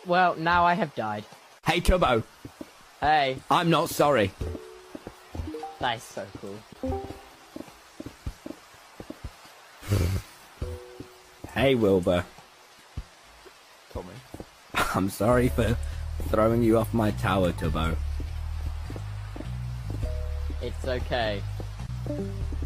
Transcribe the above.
Well, now I have died. Hey, Tubbo. Hey. I'm not sorry. That is so cool. Hey, Wilbur. Tommy. I'm sorry for throwing you off my tower, Tubbo. It's okay.